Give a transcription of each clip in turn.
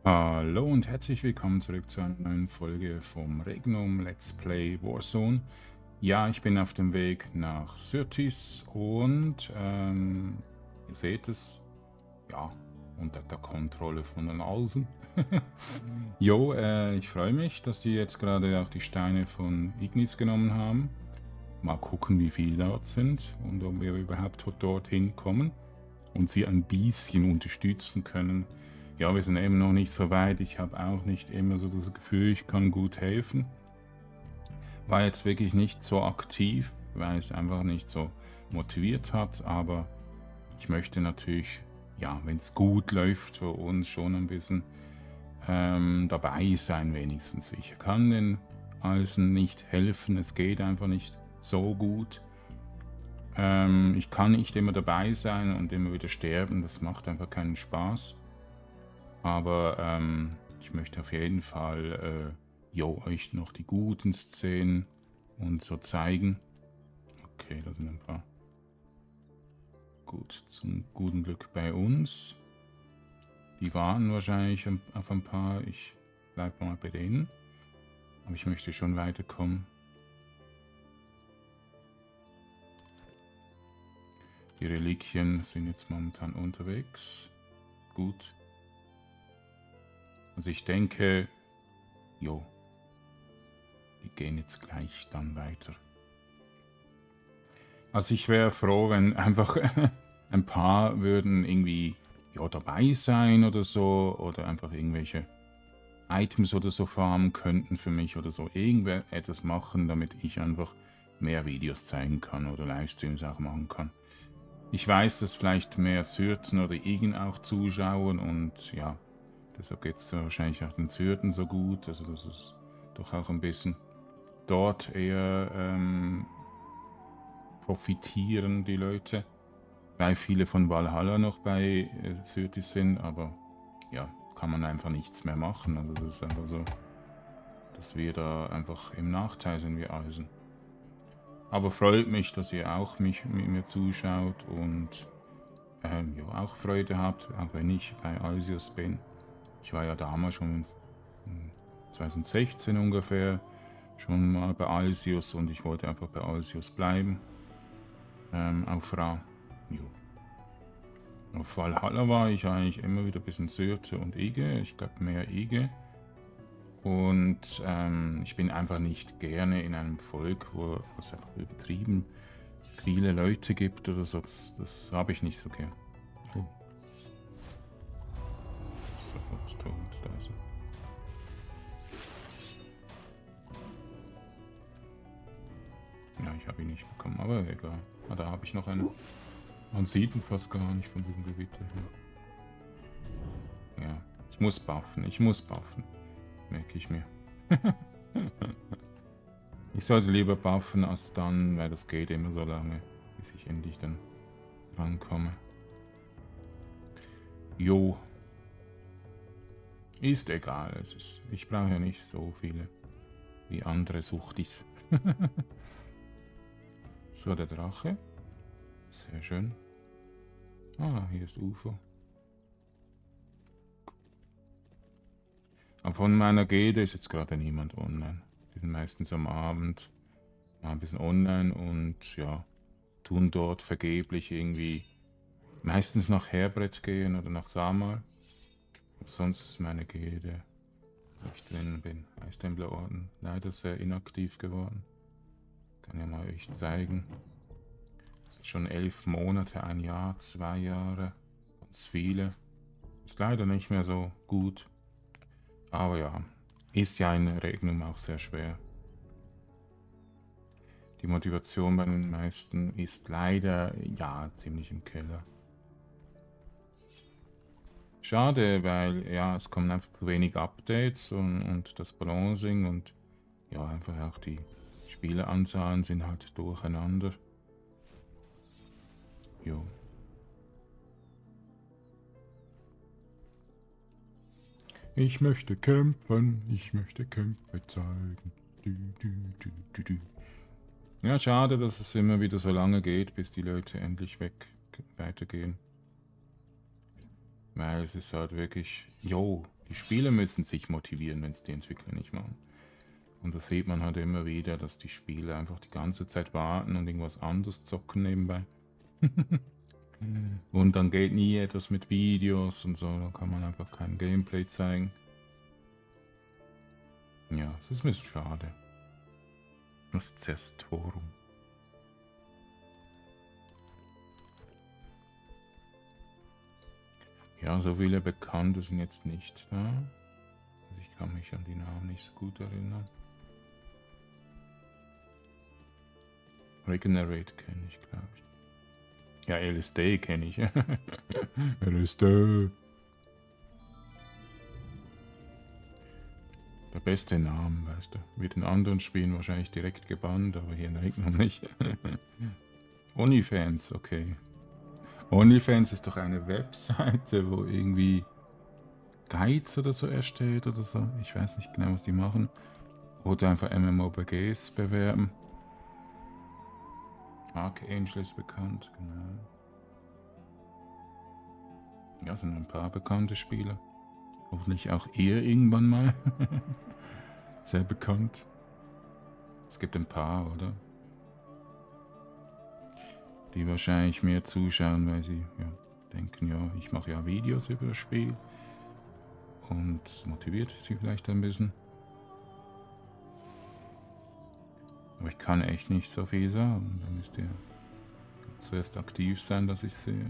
Hallo und herzlich willkommen zurück zu einer neuen Folge vom Regnum Let's Play Warzone. Ja, ich bin auf dem Weg nach Syrtis und ihr seht es, ja, unter der Kontrolle von den Alsen. Jo, ich freue mich, dass die jetzt gerade auch die Steine von Ignis genommen haben. Mal gucken, wie viele dort sind und ob wir überhaupt dorthin kommen und sie ein bisschen unterstützen können. Ja, wir sind eben noch nicht so weit. Ich habe auch nicht immer so das Gefühl, ich kann gut helfen. War jetzt wirklich nicht so aktiv, weil es einfach nicht so motiviert hat. Aber ich möchte natürlich, ja, wenn es gut läuft für uns, schon ein bisschen dabei sein wenigstens. Ich kann den Alsen nicht helfen. Es geht einfach nicht so gut. Ich kann nicht immer dabei sein und immer wieder sterben. Das macht einfach keinen Spaß. Aber ich möchte auf jeden Fall euch noch die guten Szenen und so zeigen. Okay, da sind ein paar. Gut, zum guten Glück bei uns. Die warten wahrscheinlich auf ein paar. Ich bleibe mal bei denen. Aber ich möchte schon weiterkommen. Die Reliquien sind jetzt momentan unterwegs. Gut. Also ich denke, die gehen jetzt gleich dann weiter. Also ich wäre froh, wenn einfach ein paar würden irgendwie dabei sein oder so, oder einfach irgendwelche Items oder so farmen könnten für mich oder so. Irgendwer etwas machen, damit ich einfach mehr Videos zeigen kann oder Livestreams auch machen kann. Ich weiß, dass vielleicht mehr Syrten oder Igen auch zuschauen und ja, deshalb geht es wahrscheinlich auch den Syrten so gut. Also das ist doch auch ein bisschen dort eher profitieren die Leute, weil viele von Valhalla noch bei Syrtis sind, aber ja, kann man einfach nichts mehr machen. Also das ist einfach so, dass wir da einfach im Nachteil sind, wir Eisen. Aber freut mich, dass ihr auch mit mir zuschaut und auch Freude habt, auch wenn ich bei Alsius bin. Ich war ja damals schon 2016 ungefähr schon mal bei Alsius und ich wollte einfach bei Alsius bleiben. Auf Ra. Jo. Auf Valhalla war ich eigentlich immer wieder ein bisschen Syrte und Ige. Ich glaube mehr Ige. Und ich bin einfach nicht gerne in einem Volk, wo es einfach übertrieben viele Leute gibt oder so. Das habe ich nicht so gern. Oh. Sofort tot, da ist er. Ja, ich habe ihn nicht bekommen, aber egal. Ah, da habe ich noch eine. Man sieht ihn fast gar nicht von diesem Gewitter her. Ja, ich muss buffen, merke ich mir. Ich sollte lieber buffen als dann, weil das geht immer so lange, bis ich endlich dann rankomme. Jo. Ist egal, ich brauche ja nicht so viele wie andere Suchtis. So, der Drache. Sehr schön. Ah, hier ist UFO. Aber von meiner Gilde ist jetzt gerade niemand online. Die sind meistens am Abend mal ein bisschen online und ja, tun dort vergeblich irgendwie meistens nach Herbrett gehen oder nach Samar. Sonst ist meine Gilde, wo ich drin bin, Eistemplerorden, leider sehr inaktiv geworden. Kann ja mal euch zeigen. Das ist schon 11 Monate, ein Jahr, 2 Jahre, ganz viele. Ist leider nicht mehr so gut. Aber ja, ist ja in Regnum auch sehr schwer. Die Motivation bei den meisten ist leider, ja, ziemlich im Keller. Schade, weil, ja, es kommen einfach zu wenig Updates und das Balancing und ja, einfach auch die Spieleranzahlen sind halt durcheinander. Jo. Ich möchte kämpfen, ich möchte Kämpfe zeigen. Ja, schade, dass es immer wieder so lange geht, bis die Leute endlich weitergehen. Weil es ist halt wirklich, Die Spieler müssen sich motivieren, wenn es die Entwickler nicht machen. Und das sieht man halt immer wieder, dass die Spieler einfach die ganze Zeit warten und irgendwas anderes zocken nebenbei. Und dann geht nie etwas mit Videos und so, da kann man einfach kein Gameplay zeigen. Ja, es ist ein bisschen schade. Das Zestorum. Ja, so viele Bekannte sind jetzt nicht da. Also ich kann mich an die Namen nicht so gut erinnern. Regenerate kenne ich, glaube ich. Ja, LSD kenne ich. LSD. Der beste Name, weißt du. Mit den anderen Spielen wahrscheinlich direkt gebannt, aber hier in Regnum nicht. OnlyFans, okay. OnlyFans ist doch eine Webseite, wo irgendwie Guides oder so erstellt oder so. Ich weiß nicht genau, was die machen. Oder einfach MMORPGs bewerben. Archangel ist bekannt, genau. Ja, sind ein paar bekannte Spieler. Hoffentlich auch ihr irgendwann mal. Sehr bekannt. Es gibt ein paar, oder? Die wahrscheinlich mehr zuschauen, weil sie denken, ja, ich mache ja Videos über das Spiel. Und motiviert sie vielleicht ein bisschen. Aber ich kann echt nicht so viel sagen. Da müsst ihr zuerst aktiv sein, dass ich sehe.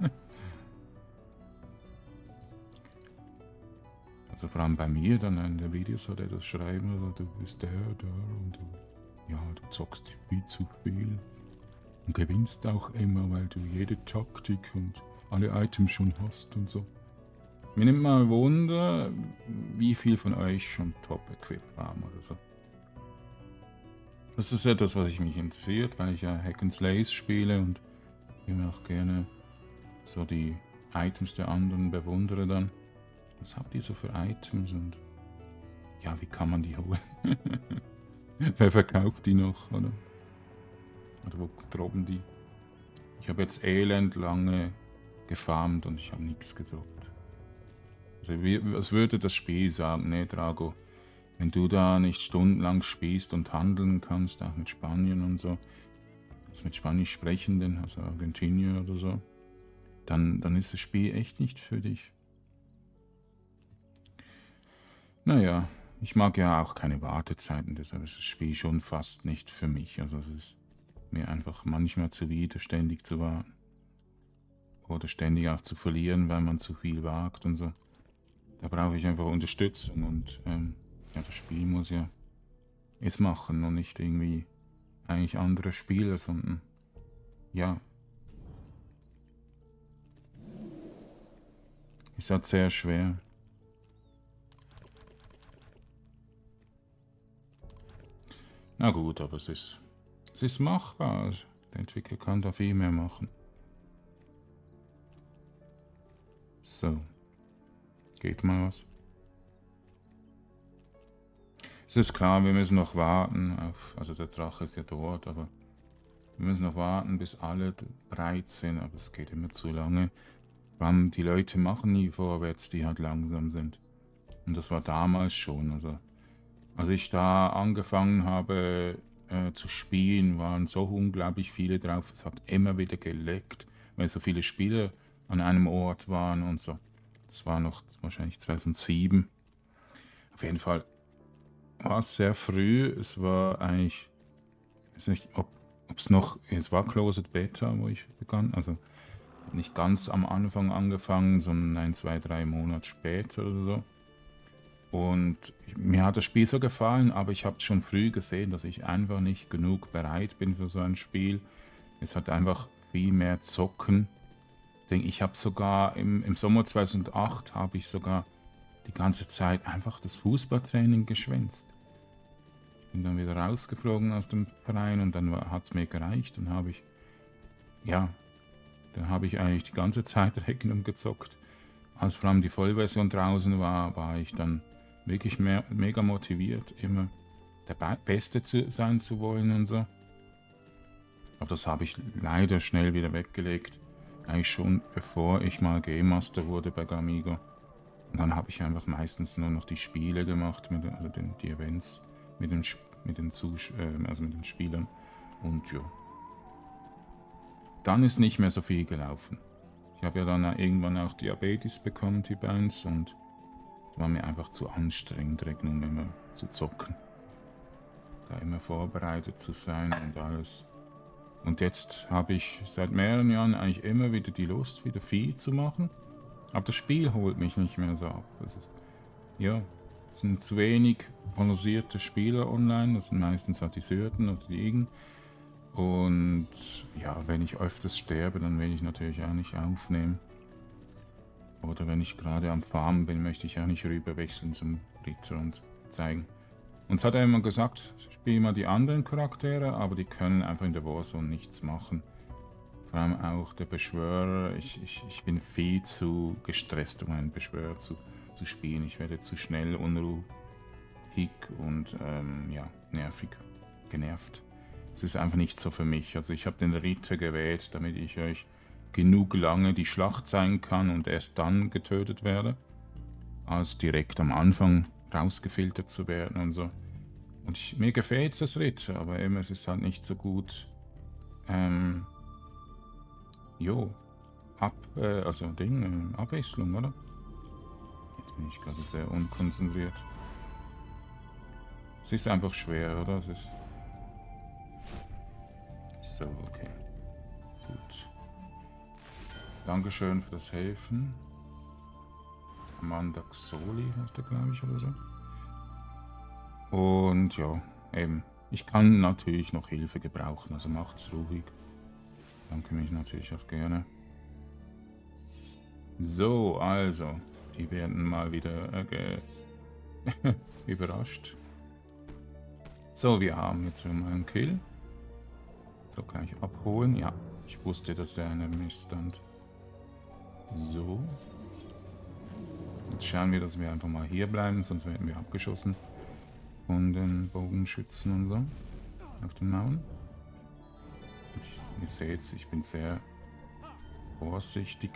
Also vor allem bei mir dann in der Videos oder das Schreiben, also du bist der und du zockst viel zu viel. Und gewinnst auch immer, weil du jede Taktik und alle Items schon hast und so. Mir nimmt mal Wunder, wie viel von euch schon Top-Equip haben oder so. Das ist etwas, was mich interessiert, weil ich ja Hack and Slays spiele und immer auch gerne so die Items der anderen bewundere dann. Was habt ihr so für Items und ja, wie kann man die holen? Wer verkauft die noch, oder? Oder wo droppen die? Ich habe jetzt elend lange gefarmt und ich habe nichts gedroppt. Also was würde das Spiel sagen? Ne, Drago, wenn du da nicht stundenlang spielst und handeln kannst, auch mit Spanien und so, also mit Spanisch Sprechenden, also Argentinier oder so, dann ist das Spiel echt nicht für dich. Naja, ich mag ja auch keine Wartezeiten, deshalb ist das Spiel schon fast nicht für mich. Also es ist mir einfach manchmal zuwider, ständig zu warten. Oder ständig auch zu verlieren, weil man zu viel wagt und so. Da brauche ich einfach Unterstützung und ja, das Spiel muss ja es machen und nicht irgendwie eigentlich andere Spieler, sondern ja. Ist halt sehr schwer. Na gut, aber es ist machbar. Der Entwickler kann da viel mehr machen. So. Geht mal was. Es ist klar, wir müssen noch warten auf, also der Drache ist ja dort, aber wir müssen noch warten, bis alle bereit sind, aber es geht immer zu lange. Die Leute machen nie vorwärts, die halt langsam sind. Und das war damals schon, also als ich da angefangen habe zu spielen, waren so unglaublich viele drauf. Es hat immer wieder geleckt, weil so viele Spieler an einem Ort waren und so. Das war noch wahrscheinlich 2007. Auf jeden Fall war es sehr früh. Es war eigentlich, ich weiß nicht, ob es noch, es war Closed Beta, wo ich begann. Also nicht ganz am Anfang angefangen, sondern 1, 2, 3 Monate später oder so. Und mir hat das Spiel so gefallen, aber ich habe schon früh gesehen, dass ich einfach nicht genug bereit bin für so ein Spiel. Es hat einfach viel mehr Zocken. Ich habe sogar im Sommer 2008 habe ich sogar die ganze Zeit einfach das Fußballtraining geschwänzt. Bin dann wieder rausgeflogen aus dem Verein und dann hat es mir gereicht. Dann habe ich eigentlich die ganze Zeit Regnum gezockt. Als vor allem die Vollversion draußen war, war ich dann wirklich mega motiviert, immer der Beste sein zu wollen und so. Aber das habe ich leider schnell wieder weggelegt. Eigentlich schon bevor ich mal Game Master wurde bei Gamigo. Und dann habe ich einfach meistens nur noch die Spiele gemacht, also die Events mit den, also mit den Spielern. Und ja. Dann ist nicht mehr so viel gelaufen. Ich habe ja dann irgendwann auch Diabetes bekommen, Typ 1, und es war mir einfach zu anstrengend, Regnum immer zu zocken. Da immer vorbereitet zu sein und alles. Und jetzt habe ich seit mehreren Jahren eigentlich immer wieder die Lust, wieder viel zu machen. Aber das Spiel holt mich nicht mehr so ab. Ja, es sind zu wenig honorierte Spieler online. Das sind meistens halt die Syrten oder die Igen. Und ja, wenn ich öfters sterbe, dann will ich natürlich auch nicht aufnehmen. Oder wenn ich gerade am Farmen bin, möchte ich auch nicht rüberwechseln zum Ritter und zeigen. Uns hat er immer gesagt, spiel mal die anderen Charaktere, aber die können einfach in der Warzone nichts machen. Vor allem auch der Beschwörer. Ich bin viel zu gestresst, um einen Beschwörer zu spielen. Ich werde zu schnell unruhig und ja, genervt. Es ist einfach nicht so für mich. Also ich habe den Ritter gewählt, damit ich euch genug lange die Schlacht zeigen kann und erst dann getötet werde, als direkt am Anfang rausgefiltert zu werden und so. Und mir gefällt das Ritter, aber eben es ist halt nicht so gut. Abwechslung, oder? Jetzt bin ich gerade sehr unkonzentriert. Es ist einfach schwer, oder? Es ist so, okay. Gut. Dankeschön für das Helfen. Amanda Xoli heißt der, glaube ich, oder so. Und ja, eben. Ich kann natürlich noch Hilfe gebrauchen, also macht's ruhig. Danke mich natürlich auch gerne. So, also. Die werden mal wieder überrascht. So, wir haben jetzt mal einen Kill. So, kann ich abholen. Ja, ich wusste, dass er einen Missstand. So. Jetzt schauen wir, dass wir einfach mal hier bleiben, sonst werden wir abgeschossen von den Bogenschützen und so auf den Mauern. Ihr seht, ich bin sehr vorsichtig.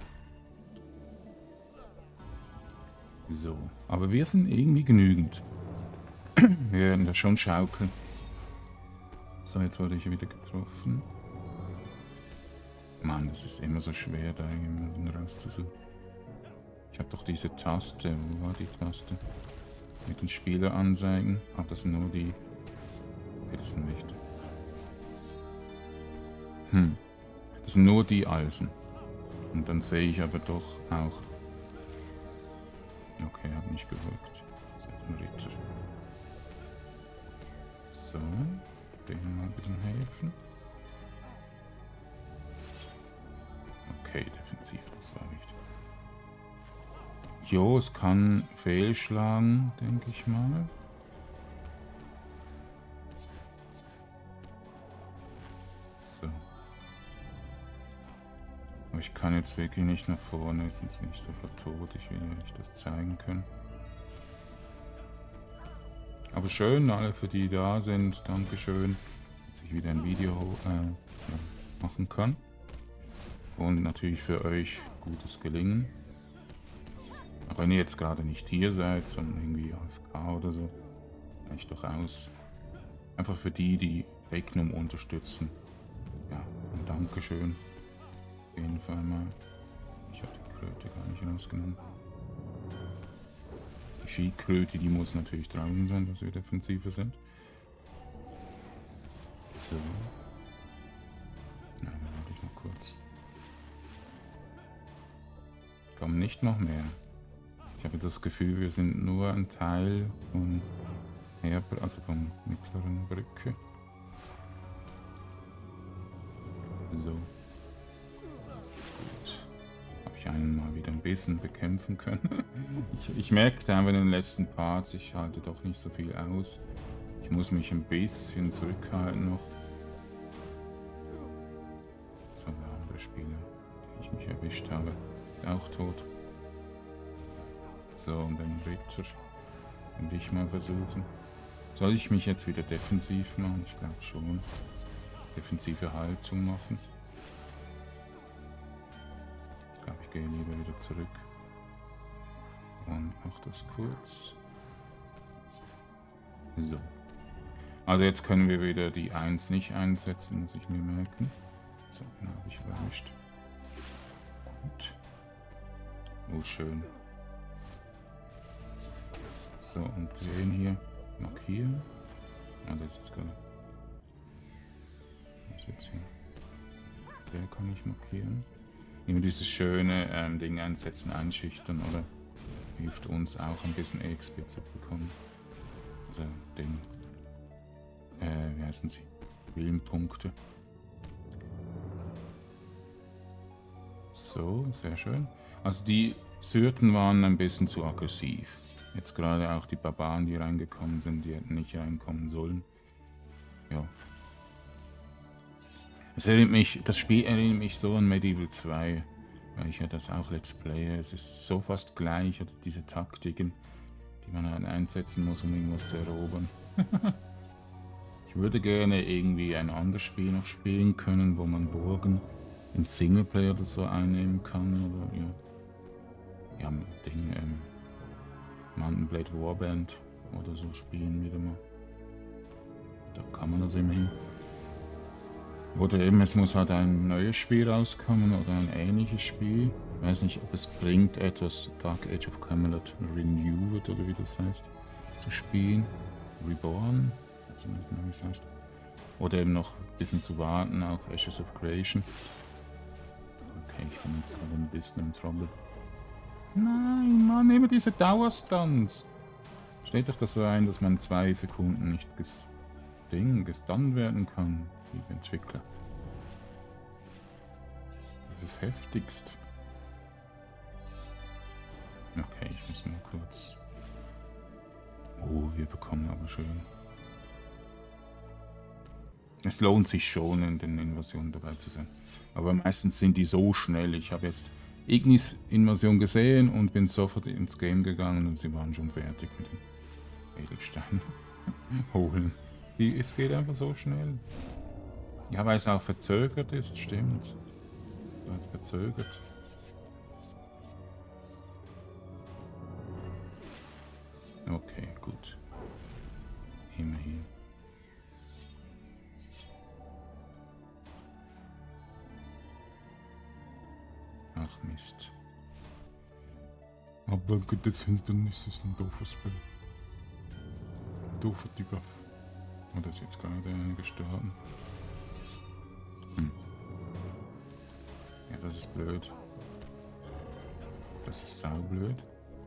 So, aber wir sind irgendwie genügend. Wir werden das schon schaukeln. So, jetzt wurde ich wieder getroffen. Mann, das ist immer so schwer, da jemanden rauszusuchen. Ich habe doch diese Taste. Wo war die Taste? Mit den Spieleranzeigen. Ach, das sind nur die... Okay, das sind nicht. Das sind nur die Eisen. Und dann sehe ich aber doch auch... Okay, habe nicht gewirkt. Das ist ein Ritter. So, dem mal ein bisschen helfen. Okay, defensiv, das war wichtig. Jo, es kann fehlschlagen, denke ich mal. So. Aber ich kann jetzt wirklich nicht nach vorne, sonst bin ich sofort tot. Ich will euch das zeigen können. Aber schön, alle für die da sind. Dankeschön, dass ich wieder ein Video machen kann. Und natürlich für euch gutes Gelingen. Auch wenn ihr jetzt gerade nicht hier seid, sondern irgendwie AFK oder so, reicht doch aus. Einfach für die, die Regnum unterstützen. Ja, und Dankeschön. Auf jeden Fall mal. Ich habe die Kröte gar nicht rausgenommen. Die Schildkröte, die muss natürlich draußen sein, dass wir defensiver sind. So. Ja, dann warte ich noch kurz. Kommen nicht noch mehr. Ich habe das Gefühl, wir sind nur ein Teil von also von mittleren Brücke. So. Gut. Habe ich einen mal wieder ein bisschen bekämpfen können. ich merkte einfach in den letzten Parts, ich halte doch nicht so viel aus. Ich muss mich ein bisschen zurückhalten noch. So, der andere Spieler, den ich mich erwischt habe, ist auch tot. So, und den Ritter könnte ich mal versuchen. Soll ich mich jetzt wieder defensiv machen? Ich glaube schon. Defensive Haltung machen. Ich glaube, ich gehe lieber wieder zurück. und mach das kurz. So. Also jetzt können wir wieder die 1 nicht einsetzen, muss ich mir merken. So, den habe ich erwischt. Gut. Oh, schön. So, und den hier markieren. Ah, der ist jetzt gerade. Was ist jetzt hier? Der kann ich markieren. Immer dieses schöne Ding einsetzen, einschüchtern, oder? Hilft uns auch ein bisschen XP zu bekommen. Also den, wie heißen sie? Willenpunkte. So, sehr schön. Also die Syrten waren ein bisschen zu aggressiv. Jetzt gerade auch die Barbaren, die reingekommen sind, die hätten nicht reinkommen sollen. Ja. Das Spiel erinnert mich so an Medieval 2, weil ich ja das auch Let's Playe. Es ist so fast gleich, oder diese Taktiken, die man halt einsetzen muss, um irgendwas zu erobern. Ich würde gerne irgendwie ein anderes Spiel noch spielen können, wo man Burgen im Singleplayer oder so einnehmen kann, oder ja, Ding, Mountain Blade Warband oder so spielen wieder mal. Da kann man das immerhin. Oder eben, es muss halt ein neues Spiel rauskommen oder ein ähnliches Spiel. Ich weiß nicht, ob es bringt, etwas Dark Age of Camelot Renewed oder wie das heißt, zu spielen. Reborn, also nicht mehr, wie es heißt. Oder eben noch ein bisschen zu warten auf Ashes of Creation. Okay, ich bin jetzt gerade ein bisschen im Trouble. Nein, Mann, immer diese Dauerstunts. Steht doch das so ein, dass man 2 Sekunden nicht gestunt werden kann, liebe Entwickler. Das ist heftigst. Okay, ich muss mal kurz... Oh, wir bekommen aber schön. Es lohnt sich schon, in den Invasionen dabei zu sein. Aber meistens sind die so schnell. Ich habe jetzt Ignis Invasion gesehen und bin sofort ins Game gegangen und sie waren schon fertig mit dem Edelstein holen. Es geht einfach so schnell. Ja, weil es auch verzögert ist, stimmt. Es wird verzögert. Okay, gut. Immerhin. Ach Mist. Ablenken des Hindernisses ist ein doofes Bild. Doofer Debuff. Oh, da ist jetzt gerade einer gestorben. Ja, das ist blöd. Das ist saublöd.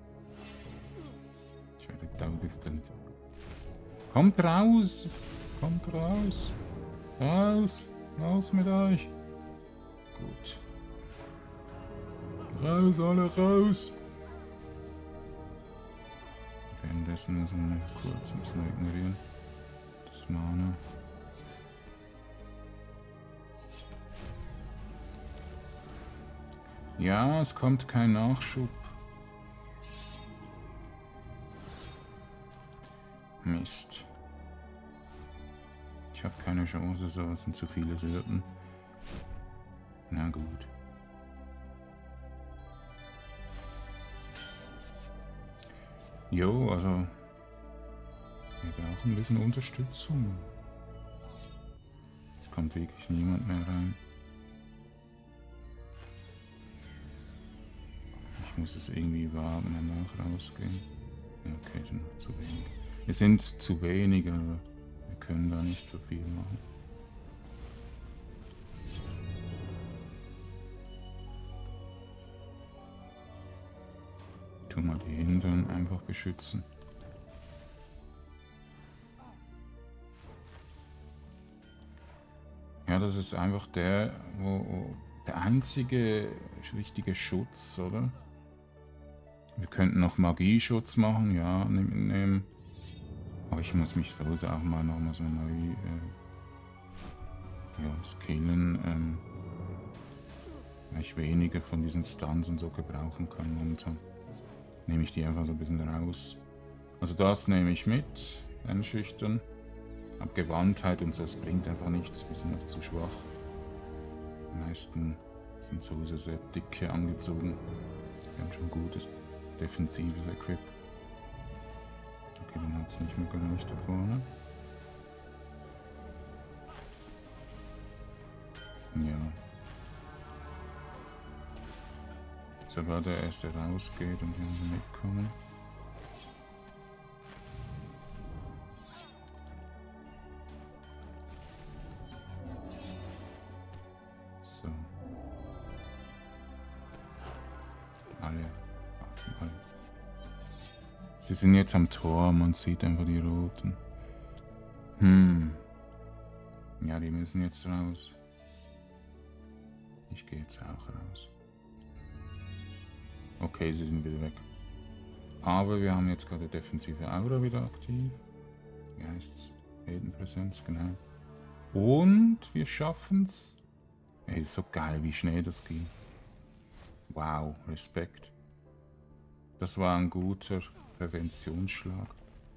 Ich werde daudistant. Kommt raus! Kommt raus! Raus! Raus mit euch! Gut. Raus, alle raus! Währenddessen müssen wir kurz ein bisschen ignorieren. Das Mana. Ja, es kommt kein Nachschub. Mist. Ich habe keine Chance, so es sind zu viele Syrten. Na gut. Jo, also wir brauchen ein bisschen Unterstützung. Es kommt wirklich niemand mehr rein. Ich muss es irgendwie wagen, danach rausgehen. Ja, okay, sind noch zu wenig. Wir sind zu wenig, aber wir können da nicht so viel machen. Tu mal die Hintern einfach beschützen. Ja, das ist einfach der einzige richtige Schutz, oder? Wir könnten noch Magieschutz machen, ja, nehmen. Aber ich muss mich sowieso auch mal nochmal so neu skillen, weil ich weniger von diesen Stunts und so gebrauchen kann momentan. Nehme ich die einfach so ein bisschen raus. Also das nehme ich mit, einschüchtern. Ab Gewandtheit und so, es bringt einfach nichts, wir sind noch zu schwach. Die meisten sind sowieso sehr dicke angezogen, die haben schon Gutes defensives Equip. Okay, dann hat es nicht mehr gereicht da vorne. Ja. Sogar der erste rausgeht und wir mitkommen. So. Alle Waffen, alle. Sie sind jetzt am Tor, man sieht einfach die roten. Ja, die müssen jetzt raus. Ich gehe jetzt auch raus. Okay, sie sind wieder weg. Aber wir haben jetzt gerade defensive Aura wieder aktiv. Wie heißt's? Heldenpräsenz, genau. Und wir schaffen's. Ey, ist so geil, wie schnell das ging. Wow, Respekt. Das war ein guter Präventionsschlag.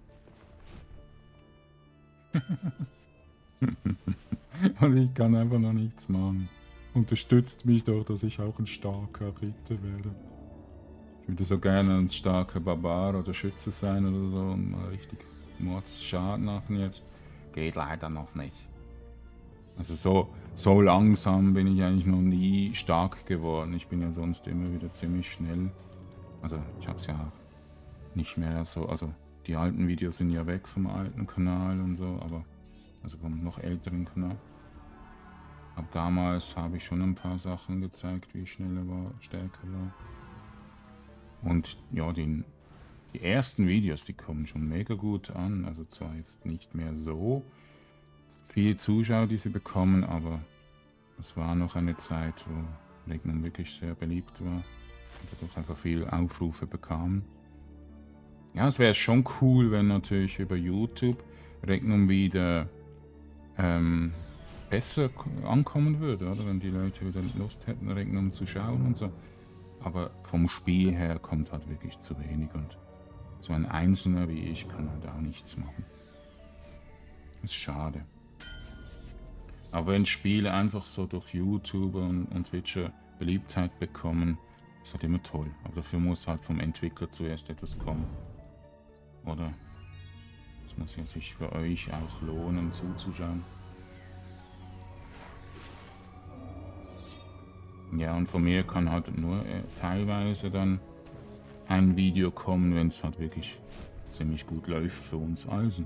Und ich kann einfach noch nichts machen. Unterstützt mich doch, dass ich auch ein starker Ritter werde. Ich würde so gerne ein starker Barbar oder Schütze sein oder so und mal richtig Mordsschaden machen jetzt. Geht leider noch nicht. Also so langsam bin ich eigentlich noch nie stark geworden. Ich bin ja sonst immer wieder ziemlich schnell. Also ich habe es ja auch nicht mehr so, also die alten Videos sind ja weg vom alten Kanal und so, aber also vom noch älteren Kanal. Aber damals habe ich schon ein paar Sachen gezeigt, wie ich schneller war, stärker war. Und ja, die ersten Videos, die kommen schon mega gut an. Also zwar jetzt nicht mehr so viele Zuschauer, die sie bekommen, aber es war noch eine Zeit, wo Regnum wirklich sehr beliebt war. Und dadurch einfach viele Aufrufe bekam. Ja, es wäre schon cool, wenn natürlich über YouTube Regnum wieder besser ankommen würde, oder? Wenn die Leute wieder Lust hätten, Regnum zu schauen und so. Aber vom Spiel her kommt halt wirklich zu wenig und so ein Einzelner wie ich kann halt auch nichts machen. Das ist schade. Aber wenn Spiele einfach so durch YouTuber und Twitcher Beliebtheit bekommen, ist halt immer toll. Aber dafür muss halt vom Entwickler zuerst etwas kommen. Oder? Es muss ja sich für euch auch lohnen, zuzuschauen. Ja, und von mir kann halt nur teilweise dann ein Video kommen, wenn es halt wirklich ziemlich gut läuft für uns Eisen.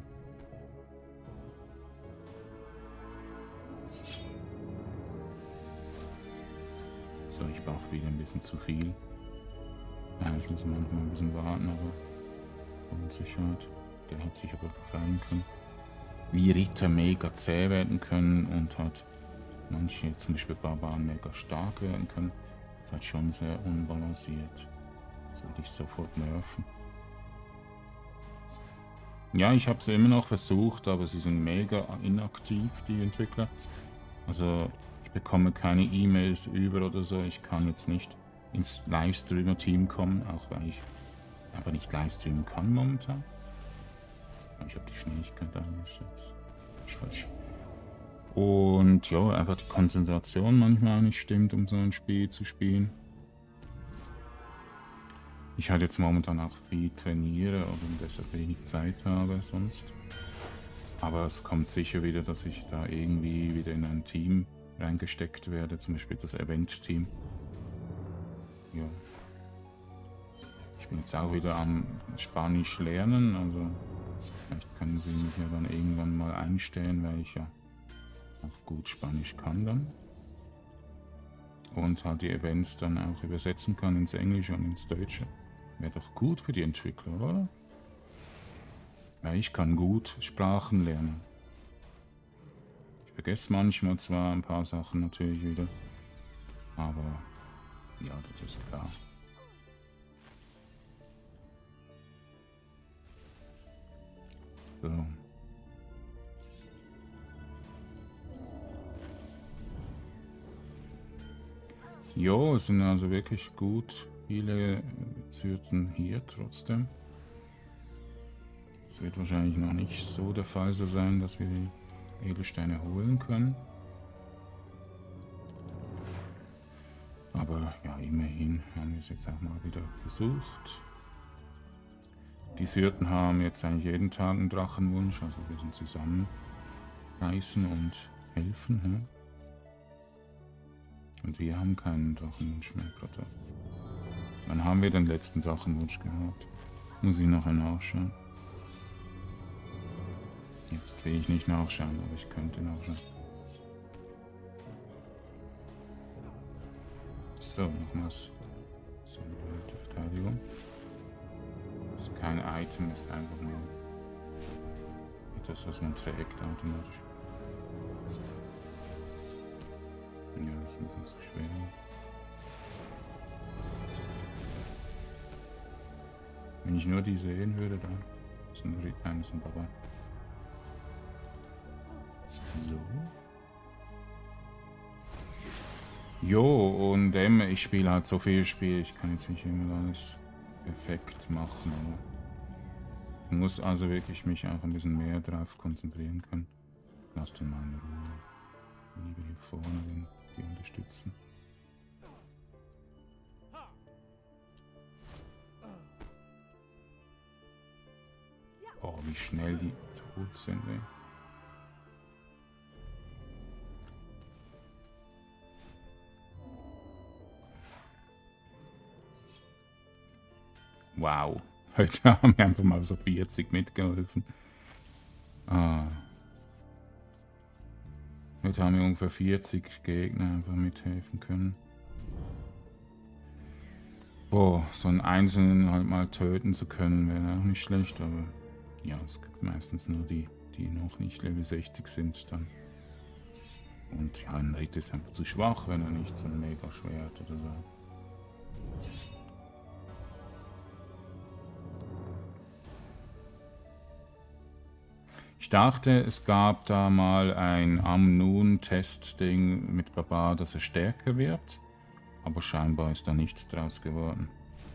So, ich brauche wieder ein bisschen zu viel. Ja, ich muss manchmal ein bisschen warten, aber Unsicherheit. Der hat sich aber befreien können. Wie Ritter mega zäh werden können und halt manche, zum Beispiel Barbaren, mega stark werden können. Das ist halt schon sehr unbalanciert. Das würde ich sofort nerven. Ja, ich habe es immer noch versucht, aber sie sind mega inaktiv, die Entwickler. Also ich bekomme keine E-Mails über oder so. Ich kann jetzt nicht ins Livestreamer-Team kommen, auch weil ich einfach nicht livestreamen kann momentan. Ich habe die Schnelligkeit eingestellt. Falsch. Und ja, einfach die Konzentration manchmal nicht stimmt, um so ein Spiel zu spielen. Ich halt jetzt momentan auch viel trainiere und deshalb wenig Zeit habe sonst. Aber es kommt sicher wieder, dass ich da irgendwie wieder in ein Team reingesteckt werde, zum Beispiel das Event-Team. Ja. Ich bin jetzt auch wieder am Spanisch lernen, also vielleicht können sie mich ja dann irgendwann mal einstellen, weil ich ja auch gut Spanisch kann dann. Und halt die Events dann auch übersetzen kann ins Englische und ins Deutsche. Wäre doch gut für die Entwickler, oder? Weil ich kann gut Sprachen lernen. Ich vergesse manchmal zwar ein paar Sachen natürlich wieder, aber ja, das ist klar. So. Jo, es sind also wirklich gut viele Zyrten hier trotzdem. Es wird wahrscheinlich noch nicht so der Fall so sein, dass wir die Edelsteine holen können. Aber ja, immerhin haben wir es jetzt auch mal wieder versucht. Die Syrten haben jetzt eigentlich jeden Tag einen Drachenwunsch, also wir sind zusammenreißen und helfen. Hä? Und wir haben keinen Drachenwunsch mehr gerade. Wann haben wir den letzten Drachenwunsch gehabt? Muss ich nachher nachschauen. Jetzt will ich nicht nachschauen, aber ich könnte nachschauen. So, nochmals. So, Verteidigung. Das ist kein Item, ist einfach nur etwas, was man trägt automatisch. Ja, das ist ein bisschen zu schwer. Wenn ich nur die sehen würde, dann ist ein bisschen dabei. So. Jo, und ich spiele halt so viel Spiel, ich kann jetzt nicht immer alles perfekt machen. Ich muss also wirklich mich auch ein bisschen mehr drauf konzentrieren können. Lass den mal in Ruhe. Lieber hier vorne die unterstützen. Oh, wie schnell die tot sind, ey. Wow. Heute haben wir einfach mal so 40 mitgeholfen. Ah. Heute haben wir ungefähr 40 Gegner einfach mithelfen können. Boah, so einen Einzelnen halt mal töten zu können, wäre auch nicht schlecht, aber ja, es gibt meistens nur die, die noch nicht Level 60 sind dann. Und ja, ein Ritter ist einfach zu schwach, wenn er nicht so ein Mega-Schwert oder so. Ich dachte, es gab da mal ein Amnun-Test-Ding mit Barbar, dass er stärker wird. Aber scheinbar ist da nichts draus geworden.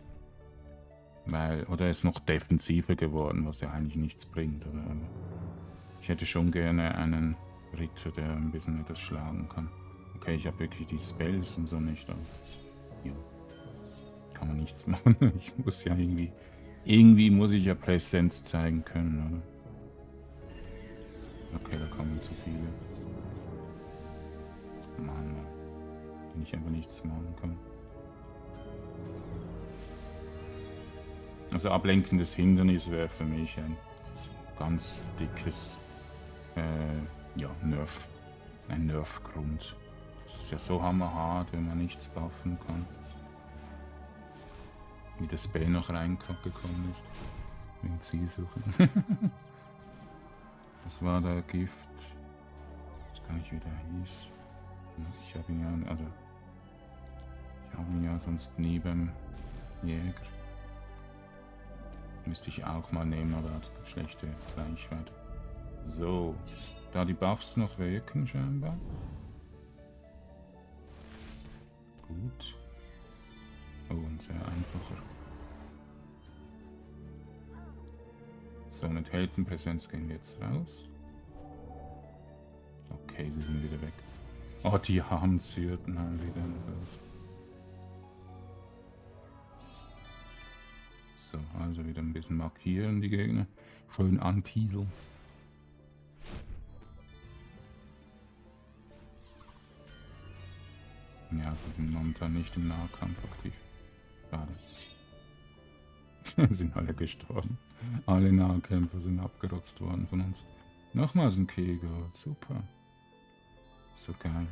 Oder er ist noch defensiver geworden, was ja eigentlich nichts bringt. Aber ich hätte schon gerne einen Ritter, der ein bisschen etwas schlagen kann. Okay, ich habe wirklich die Spells und so nicht, aber ja, kann man nichts machen. Ich muss ja irgendwie muss ich ja Präsenz zeigen können, oder? Okay, da kommen zu viele. Mann, den ich einfach nichts machen kann. Also ablenkendes Hindernis wäre für mich ein ganz dickes ja, Nerf. Ein Nerf-Grund. Das ist ja so hammerhart, wenn man nichts buffen kann. Wie das Spell noch reingekommen ist. Wegen Zielsuche. Das war der Gift. Ich weiß gar nicht, wie der hieß. Ich habe ihn ja, also ich habe ihn ja sonst nie beim Jäger. Müsste ich auch mal nehmen, aber hat schlechte Reichweite. So, da die Buffs noch wirken scheinbar. Gut. Oh, und sehr einfacher. So, mit Heldenpräsenz gehen wir jetzt raus. Okay, sie sind wieder weg. Oh, die haben Syrten haben wieder raus. So, also wieder ein bisschen markieren die Gegner. Schön anpieseln. Ja, sie sind momentan nicht im Nahkampf aktiv. Schade. Sind alle gestorben. Alle Nahkämpfer sind abgerotzt worden von uns. Nochmals ein Krieger, super. So geil.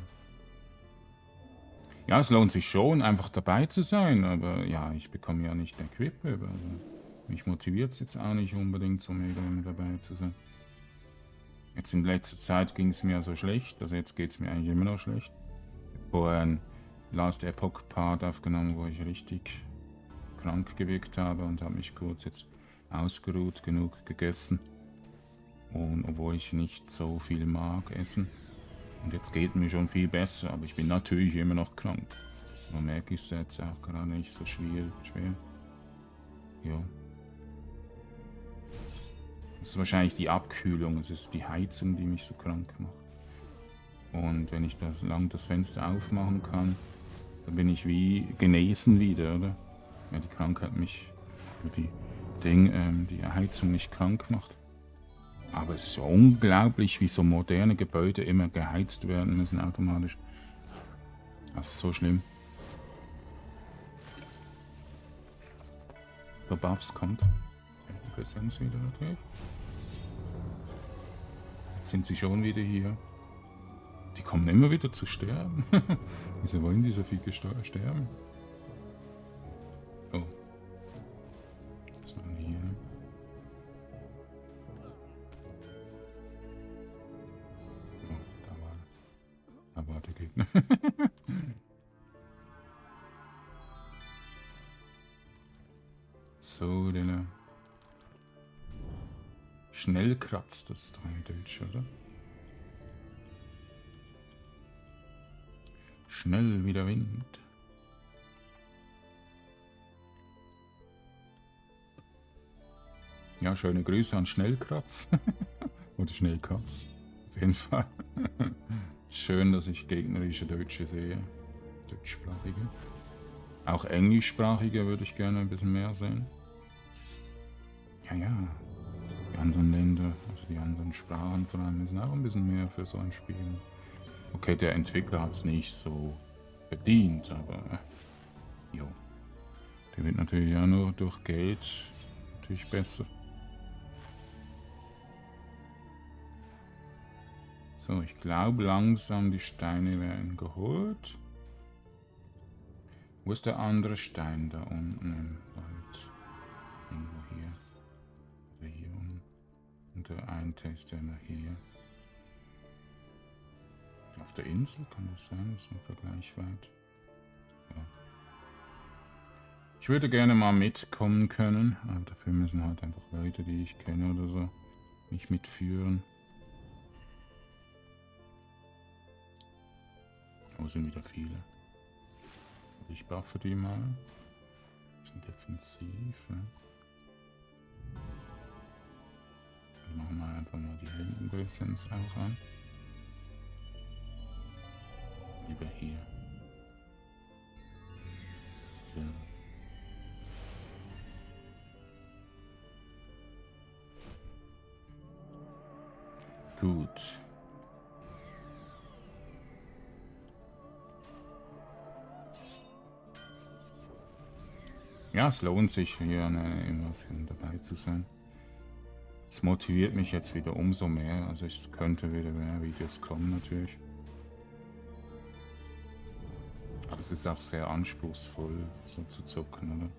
Ja, es lohnt sich schon, einfach dabei zu sein, aber ja, ich bekomme ja nicht Equip, aber mich motiviert es jetzt auch nicht unbedingt, so mega dabei zu sein. Jetzt in letzter Zeit ging es mir so schlecht, also jetzt geht es mir eigentlich immer noch schlecht. Ich habe vorher einen Last Epoch Part aufgenommen, wo ich richtig krank gewirkt habe und habe mich kurz jetzt ausgeruht, genug gegessen. Und obwohl ich nicht so viel mag essen. Und jetzt geht mir schon viel besser, aber ich bin natürlich immer noch krank. Man merkt es jetzt auch gerade nicht so schwer. Ja. Das ist wahrscheinlich die Abkühlung, es ist die Heizung, die mich so krank macht. Und wenn ich das Fenster aufmachen kann, dann bin ich wie genesen wieder, oder? Ja, die Krankheit mich, die Ding die Heizung nicht krank macht. Aber es ist ja unglaublich, wie so moderne Gebäude immer geheizt werden müssen automatisch. Das ist so schlimm. Der Buffs kommt. Präsenz wieder natürlich. Jetzt sind sie schon wieder hier. Die kommen immer wieder zu sterben. Wieso wollen die so viel sterben? Oh. Was machen die hier? Oh, da war der Gegner. So, der Schnellkratz, das ist doch ein Deutsch, oder? Schnell wie der Wind. Ja, schöne Grüße an Schnellkratz. Oder Schnellkatz. Auf jeden Fall. Schön, dass ich gegnerische Deutsche sehe. Deutschsprachige. Auch englischsprachige würde ich gerne ein bisschen mehr sehen. Ja, ja. Die anderen Länder, also die anderen Sprachen vor allem, sind auch ein bisschen mehr für so ein Spiel. Okay, der Entwickler hat es nicht so verdient, aber jo. Der wird natürlich auch nur durch Geld natürlich besser. So, ich glaube langsam die Steine werden geholt. Wo ist der andere Stein da unten im Wald? Irgendwo hier. Oder hier unten. Und der eine ist ja noch hier. Auf der Insel kann das sein, das ist noch Vergleich weit. Ja. Ich würde gerne mal mitkommen können, aber dafür müssen halt einfach Leute, die ich kenne oder so, mich mitführen. Aber es sind wieder viele. Also ich buffe die mal. Die sind defensiv. Ja. Dann machen wir einfach mal die Heldenpräsenz auch an. Lieber hier. So. Gut. Ja, es lohnt sich hier an einer Invasion dabei zu sein. Es motiviert mich jetzt wieder umso mehr. Also es könnte wieder mehr Videos kommen natürlich. Aber es ist auch sehr anspruchsvoll, so zu zocken, oder?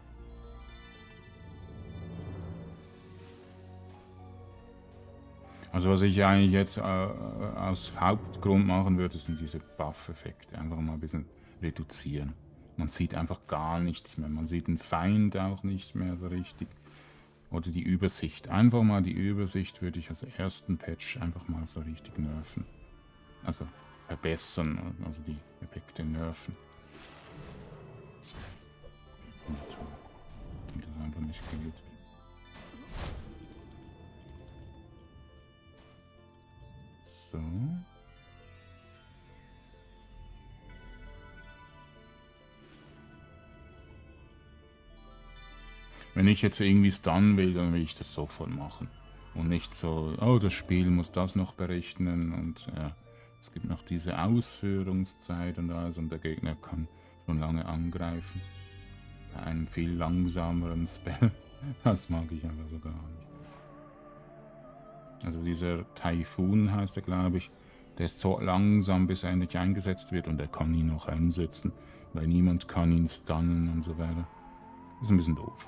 Also was ich eigentlich jetzt aus Hauptgrund machen würde, sind diese Buff-Effekte. Einfach mal ein bisschen reduzieren. Man sieht einfach gar nichts mehr. Man sieht den Feind auch nicht mehr so richtig. Oder die Übersicht. Einfach mal die Übersicht würde ich als ersten Patch einfach mal so richtig nerven. Also verbessern, also die Effekte nerven. Und das einfach nicht geht. So. Wenn ich jetzt irgendwie stunnen will, dann will ich das sofort machen. Und nicht so, oh, das Spiel muss das noch berechnen und es gibt noch diese Ausführungszeit und alles und der Gegner kann schon lange angreifen. Bei einem viel langsameren Spell. Das mag ich einfach so gar nicht. Also dieser Typhoon heißt er, glaube ich. Der ist so langsam, bis er endlich eingesetzt wird und er kann ihn noch einsetzen, weil niemand kann ihn stunnen und so weiter. Ist ein bisschen doof.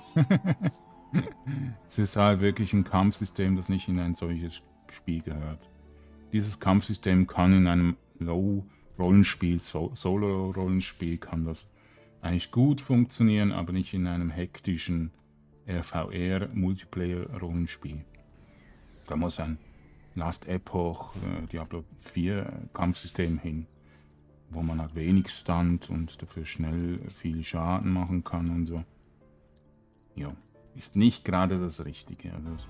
Es ist halt wirklich ein Kampfsystem, das nicht in ein solches Spiel gehört. Dieses Kampfsystem kann in einem Low-Rollenspiel, Solo-Rollenspiel, kann das eigentlich gut funktionieren, aber nicht in einem hektischen RVR-Multiplayer-Rollenspiel. Da muss ein Last Epoch, Diablo 4 Kampfsystem hin, wo man halt wenig stunt und dafür schnell viel Schaden machen kann und so. Ja, ist nicht gerade das Richtige. Also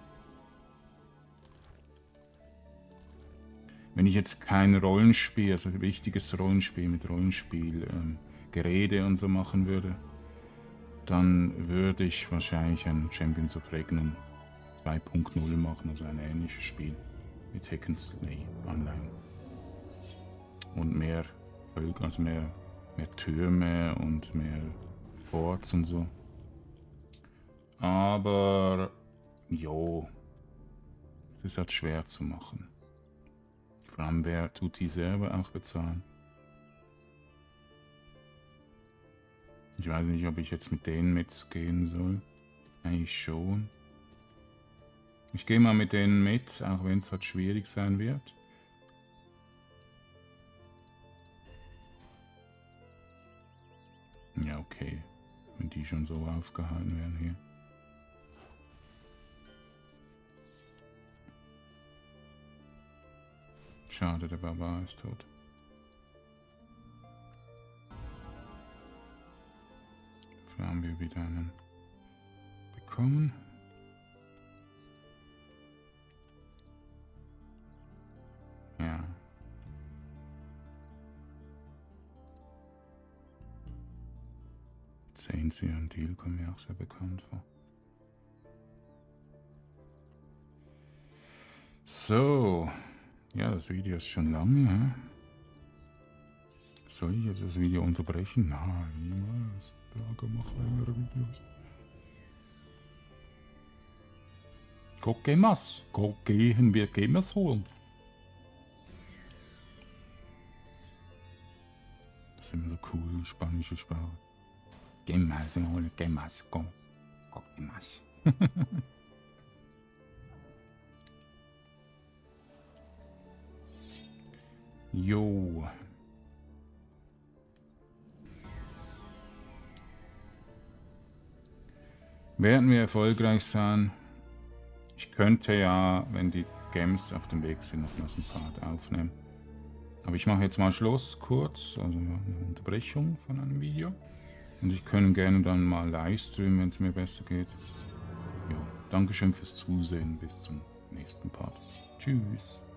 wenn ich jetzt kein Rollenspiel, also ein richtiges Rollenspiel mit Rollenspiel, Gerede und so machen würde, dann würde ich wahrscheinlich ein Champions of Regnum 2.0 machen, also ein ähnliches Spiel mit Hack and Slay Anleihen. Und mehr Völker, also mehr Türme und mehr Forts und so. Aber jo, es ist halt schwer zu machen. Vor allem, wer tut die Server auch bezahlen? Ich weiß nicht, ob ich jetzt mit denen mitgehen soll. Eigentlich schon. Ich gehe mal mit denen mit, auch wenn es halt schwierig sein wird. Ja, okay. Wenn die schon so aufgehalten werden hier. Schade, der Barbar ist tot. Dafür haben wir wieder einen bekommen. Ja. Sehen Sie, ein Deal kommt mir auch sehr bekannt vor. So. Ja, das Video ist schon lange, hä? Soll ich jetzt das Video unterbrechen? Nein, niemals. Drago macht längere Videos. Gogemas. Go gehen wir Gamers holen. Das ist immer so cool, spanische Sprache. Gemas holen, Gemas. Go. Gogemas. Jo. Werden wir erfolgreich sein? Ich könnte ja, wenn die Gems auf dem Weg sind, noch mal ein Part aufnehmen. Aber ich mache jetzt mal Schluss, kurz, also eine Unterbrechung von einem Video. Und ich kann gerne dann mal live streamen, wenn es mir besser geht. Jo, Dankeschön fürs Zusehen, bis zum nächsten Part. Tschüss.